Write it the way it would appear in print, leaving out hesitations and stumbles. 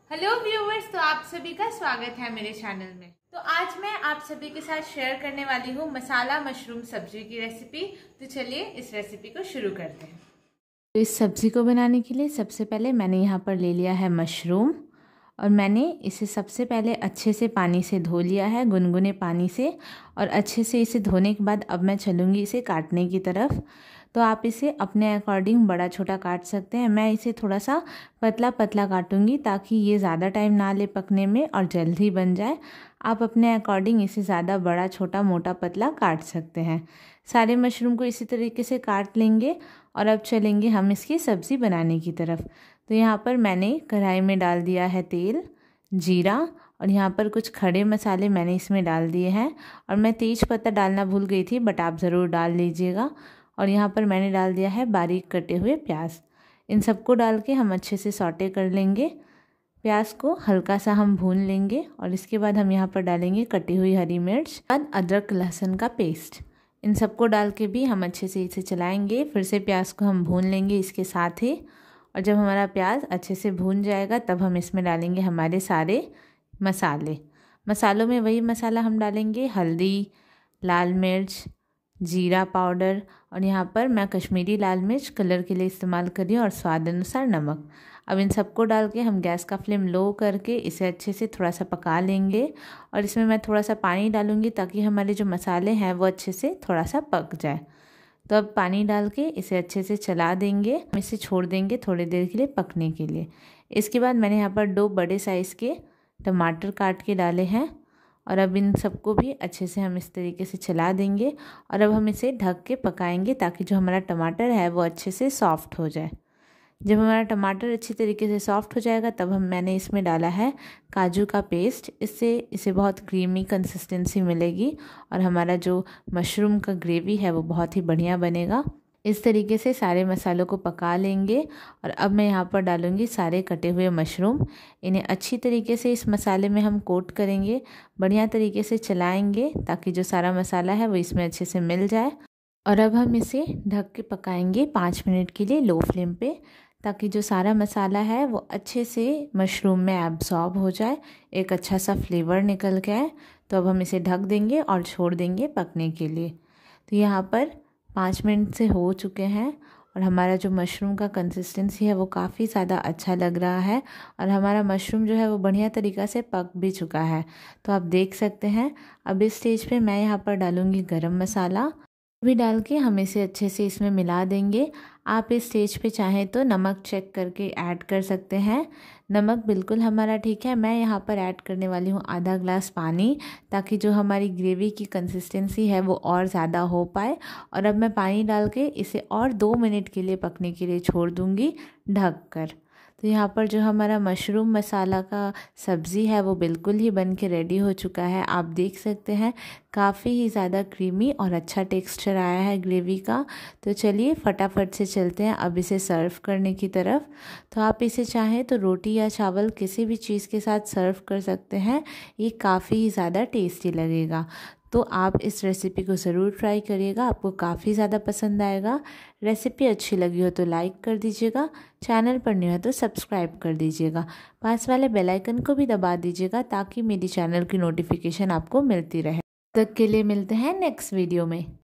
Hello viewers, तो आप सभी का स्वागत है मेरे चैनल में। तो आज मैं आप सभी के साथ शेयर करने वाली हूँ मसाला मशरूम सब्जी की रेसिपी। तो चलिए इस रेसिपी को शुरू करते हैं। तो इस सब्ज़ी को बनाने के लिए सबसे पहले मैंने यहाँ पर ले लिया है मशरूम और मैंने इसे सबसे पहले अच्छे से पानी से धो लिया है, गुनगुने पानी से। और अच्छे से इसे धोने के बाद अब मैं चलूँगी इसे काटने की तरफ। तो आप इसे अपने अकॉर्डिंग बड़ा छोटा काट सकते हैं। मैं इसे थोड़ा सा पतला पतला काटूँगी ताकि ये ज़्यादा टाइम ना ले पकने में और जल्द ही बन जाए। आप अपने अकॉर्डिंग इसे ज़्यादा बड़ा छोटा मोटा पतला काट सकते हैं। सारे मशरूम को इसी तरीके से काट लेंगे और अब चलेंगे हम इसकी सब्ज़ी बनाने की तरफ। तो यहाँ पर मैंने कढ़ाई में डाल दिया है तेल, जीरा और यहाँ पर कुछ खड़े मसाले मैंने इसमें डाल दिए हैं। और मैं तेज पत्ता डालना भूल गई थी, बट आप ज़रूर डाल लीजिएगा। और यहाँ पर मैंने डाल दिया है बारीक कटे हुए प्याज। इन सबको डाल के हम अच्छे से सौटे कर लेंगे। प्याज को हल्का सा हम भून लेंगे और इसके बाद हम यहाँ पर डालेंगे कटी हुई हरी मिर्च, बाद अदरक लहसुन का पेस्ट। इन सबको डाल के भी हम अच्छे से इसे चलाएंगे। फिर से प्याज को हम भून लेंगे इसके साथ ही। और जब हमारा प्याज अच्छे से भून जाएगा तब हम इसमें डालेंगे हमारे सारे मसाले। मसालों में वही मसाला हम डालेंगे, हल्दी, लाल मिर्च, जीरा पाउडर और यहाँ पर मैं कश्मीरी लाल मिर्च कलर के लिए इस्तेमाल कर रही हूँ, और स्वाद अनुसार नमक। अब इन सबको डाल के हम गैस का फ्लेम लो करके इसे अच्छे से थोड़ा सा पका लेंगे। और इसमें मैं थोड़ा सा पानी डालूँगी ताकि हमारे जो मसाले हैं वो अच्छे से थोड़ा सा पक जाए। तो अब पानी डाल के इसे अच्छे से चला देंगे। हम इसे छोड़ देंगे थोड़ी देर के लिए पकने के लिए। इसके बाद मैंने यहाँ पर 2 बड़े साइज़ के टमाटर काट के डाले हैं और अब इन सबको भी अच्छे से हम इस तरीके से चला देंगे। और अब हम इसे ढक के पकाएंगे ताकि जो हमारा टमाटर है वो अच्छे से सॉफ्ट हो जाए। जब हमारा टमाटर अच्छी तरीके से सॉफ्ट हो जाएगा तब मैंने इसमें डाला है काजू का पेस्ट। इससे इसे बहुत क्रीमी कंसिस्टेंसी मिलेगी और हमारा जो मशरूम का ग्रेवी है वो बहुत ही बढ़िया बनेगा। इस तरीके से सारे मसालों को पका लेंगे। और अब मैं यहाँ पर डालूँगी सारे कटे हुए मशरूम। इन्हें अच्छी तरीके से इस मसाले में हम कोट करेंगे, बढ़िया तरीके से चलाएंगे ताकि जो सारा मसाला है वो इसमें अच्छे से मिल जाए। और अब हम इसे ढक के पकाएंगे 5 मिनट के लिए लो फ्लेम पे, ताकि जो सारा मसाला है वो अच्छे से मशरूम में एब्जॉर्ब हो जाए, एक अच्छा सा फ्लेवर निकल के आए। तो अब हम इसे ढक देंगे और छोड़ देंगे पकने के लिए। तो यहाँ पर 5 मिनट से हो चुके हैं और हमारा जो मशरूम का कंसिस्टेंसी है वो काफ़ी ज़्यादा अच्छा लग रहा है और हमारा मशरूम जो है वो बढ़िया तरीक़ा से पक भी चुका है। तो आप देख सकते हैं। अब इस स्टेज पे मैं यहाँ पर डालूँगी गरम मसाला भी डाल के हम इसे अच्छे से इसमें मिला देंगे। आप इस स्टेज पे चाहें तो नमक चेक करके ऐड कर सकते हैं। नमक बिल्कुल हमारा ठीक है। मैं यहाँ पर ऐड करने वाली हूँ आधा ग्लास पानी, ताकि जो हमारी ग्रेवी की कंसिस्टेंसी है वो और ज़्यादा हो पाए। और अब मैं पानी डाल के इसे और 2 मिनट के लिए पकने के लिए छोड़ दूँगी ढक कर। तो यहाँ पर जो हमारा मशरूम मसाला का सब्ज़ी है वो बिल्कुल ही बन के रेडी हो चुका है। आप देख सकते हैं काफ़ी ही ज़्यादा क्रीमी और अच्छा टेक्सचर आया है ग्रेवी का। तो चलिए फटाफट से चलते हैं अब इसे सर्व करने की तरफ। तो आप इसे चाहें तो रोटी या चावल किसी भी चीज़ के साथ सर्व कर सकते हैं। ये काफ़ी ही ज़्यादा टेस्टी लगेगा। तो आप इस रेसिपी को ज़रूर ट्राई करिएगा, आपको काफ़ी ज़्यादा पसंद आएगा। रेसिपी अच्छी लगी हो तो लाइक कर दीजिएगा, चैनल पर न्यू है तो सब्सक्राइब कर दीजिएगा, पास वाले बेल आइकन को भी दबा दीजिएगा ताकि मेरी चैनल की नोटिफिकेशन आपको मिलती रहे। तब तक के लिए मिलते हैं नेक्स्ट वीडियो में।